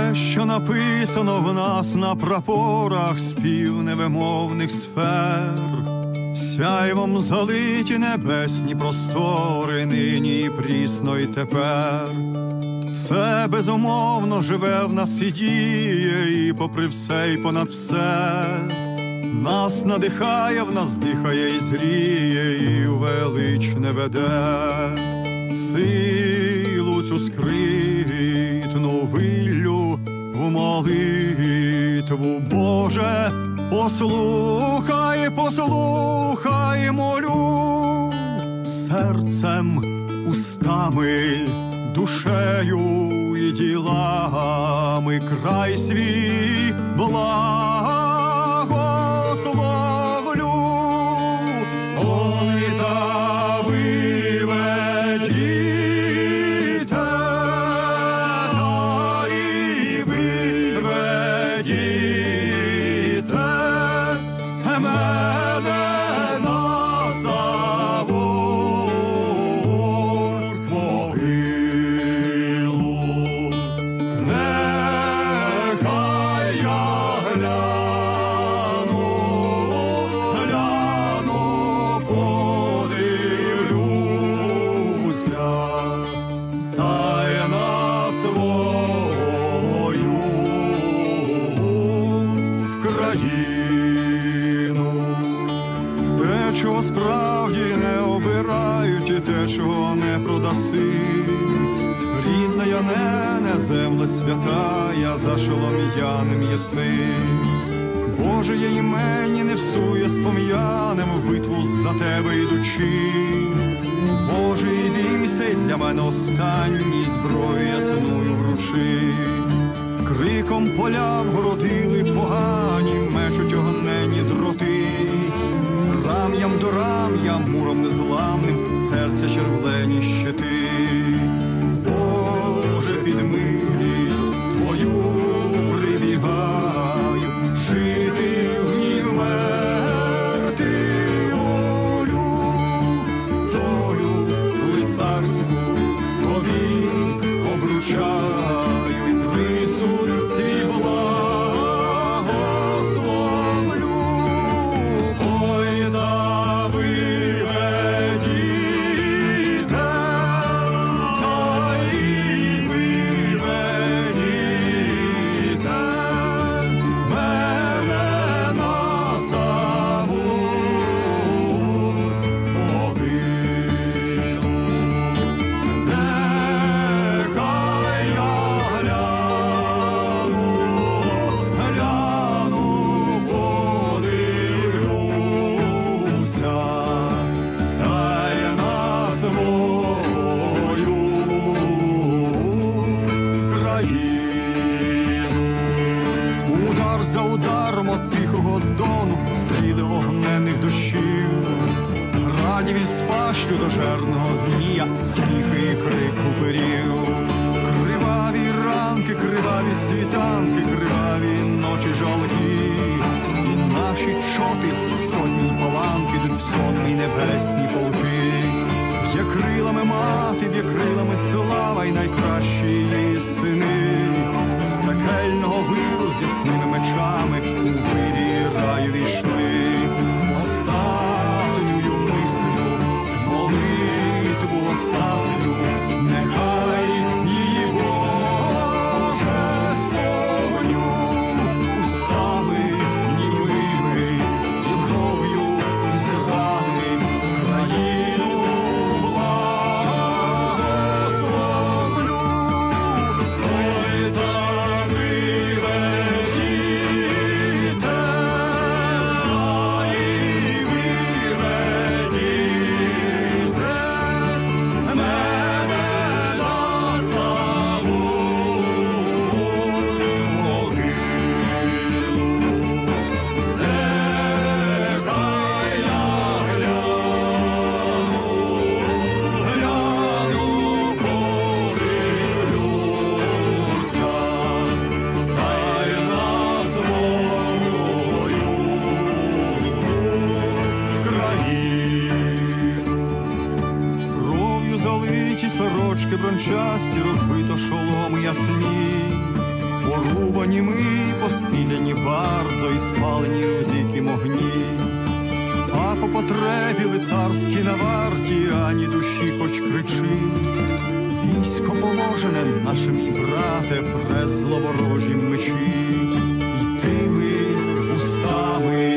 те, що написано в нас на прапорах, спів невимовних сфер. Сяйвом залиті небесні простори, нині і прісно й тепер. Це безумовно живе в нас і діє, і попри все, і понад все. Нас надихає, в нас дихає і зріє, і у величне веде. Силу цю скритну виллю в молитву, Боже, послухай, послухай, молю. Серцем, устами, душею і ділами край свій благословлю. Ой, та виведіте, та і виведіте мене на Савор могилу. Нехай я гляну, подивлюся, та й на свою в країну. Те, чого справді не обирають, і те, чого не продаси. Рідна я не земле святая, за шолом'яним єси. Боже, я імені не всує з пом'яним в битву за тебе йдучи. Боже, і бійся, й для мене останній зброю ясною вручи. Криком поля вгородили погані, мечуть огнені дроти. Рам'ям до рам'ям, муром незламним, серця червлені щити. Боже, під милість Твою прибігаю, жити в ній вмерти волю, долю лицарську тобі обручаю, і присуд твій благословлю. Ой, та виведіте, та й виведіте мене на Савор могилу. Нехай я гляну, подивлюся, та й на свою в країну. Удар за ударом от тихого дону, стріли огненних дощів, градів із пащу до жерного змія, сміхи і крик куперів. Криваві ранки, криваві світанки, криваві ночі жалкі, і наші чоти, сотні паланки, йдуть в сонні небесні полки. Б'є крилами мати, б'є крилами слава, й найкращі її сини. З пекельного виру з ясними мечами у вирі раю війшли. Остатньою мислю, молитву остатню, нехай її, Боже, сповню. Устами німими і кров'ю із рани країну благословлю. Ой, та виведіте, та й виведіте мене на Савор могилу. Нехай я гляну, подивлюся, та й на свою в країну. Кров'ю залиті сорочки брончасті, розбито шоломи ясні. Порубані ми, постріляні бардзо і спалені в дикім огні. А по потребі лицарські на варті, ані душі хоч кричи. Військо положене, наше мій брате, през зловорожі мечі. І тими устами